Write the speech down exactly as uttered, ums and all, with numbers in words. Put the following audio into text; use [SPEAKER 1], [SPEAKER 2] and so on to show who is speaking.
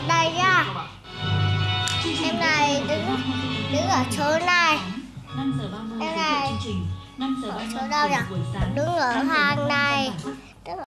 [SPEAKER 1] đây nhá. Em này đứng đứng ở chỗ này. Em này ở chỗ đâu nhỉ? Đứng ở hàng này.